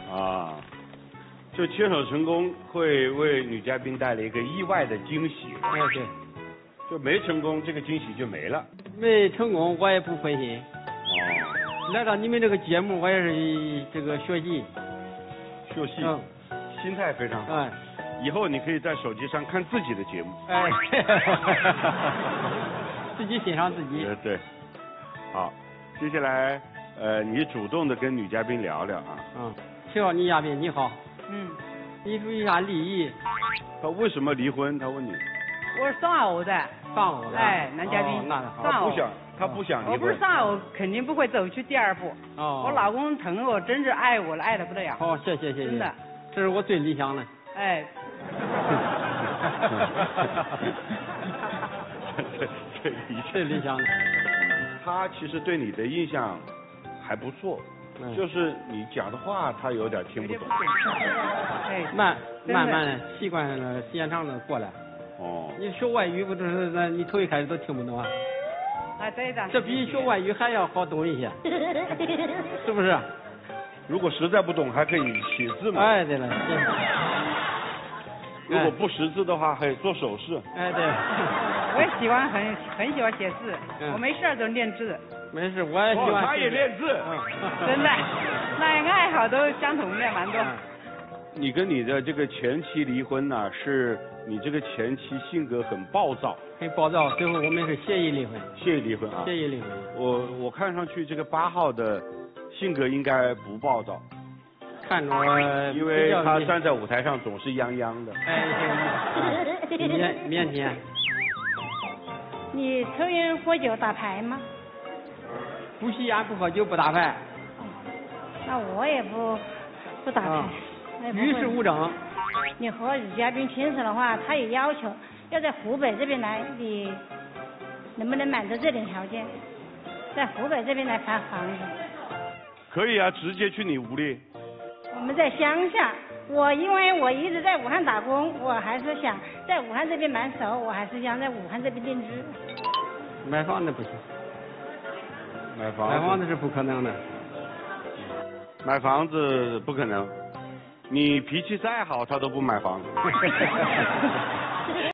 啊，就牵手成功会为女嘉宾带来一个意外的惊喜。 哎，对。 就没成功，这个惊喜就没了。 没成功，我也不灰心。 哦。 来到你们这个节目，我也是这个学习。 学习。心态非常好。 哎。 以后你可以在手机上看自己的节目。 哎。自己欣赏自己。 对。好，接下来你主动的跟女嘉宾聊聊啊。 请问女嘉宾你好。你注意一下礼仪。 他为什么离婚？他问你。 我是丧偶的。 丧偶的。 哎，男嘉宾。 那好。 他不想离婚。 我不是丧偶，肯定不会走去第二步。我老公疼我，真是爱我了，爱得不得了。 好，谢谢。 真的。 这是我最理想的。 哎。 最理想的。他其实对你的印象还不错，就是你讲的话他有点听不懂。 慢慢的习惯了，时间长了过来。 哦。 你学外语不就是你头一开始都听不懂啊？ 啊，对的。 这比学外语还要好懂一些，是不是？ 如果实在不懂，还可以写字嘛。 哎，对了。 如果不识字的话，还可以做手势。 哎，对。我也喜欢很喜欢写字，我没事就练字。 没事，我也喜欢。 他也练字。 真的，那个爱好都相同的蛮多。 你跟你的这个前妻离婚呢，是你这个前妻性格很暴躁。 很暴躁，最后我们是协议离婚。 协议离婚啊。 协议离婚。 我看上去这个8号的性格应该不暴躁。 看着因为他站在舞台上总是泱泱的。 哎，腼腆。 你抽烟喝酒打牌吗？ 不吸烟不喝酒不打牌。 那我也不打牌。 与世无争。 你和女嘉宾牵手的话，他有要求要在湖北这边来，你能不能满足这点条件？在湖北这边来盘房子。 可以啊，直接去你屋里。 我们在乡下，因为我一直在武汉打工，我还是想在武汉这边买手，我还是想在武汉这边定居。 买房子不行。 买房子是不可能的。 买房子不可能，你脾气再好，他都不买房子。